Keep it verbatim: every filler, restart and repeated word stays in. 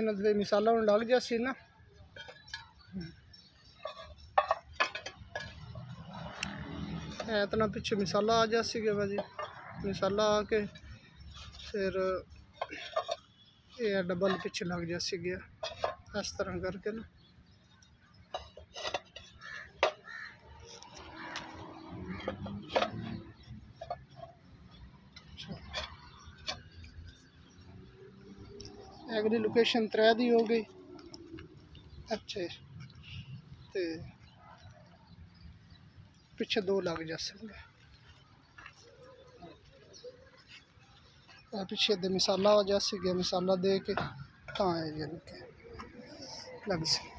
इन्हों दे मिसाला हूँ लग जासी ना। इतना पिछे मिसाला आ जासी गया भाजी, मिसाला आके फिर ये डबल पिछे लग जासी गया इस तरह करके ना। अगली लोकेशन त्रै दी हो गई। अच्छे ते पिछे दो लग जा सकेंगे। पिछे दे मिसाला आ जा सी गया, मिसाला दे के ता है लग सी।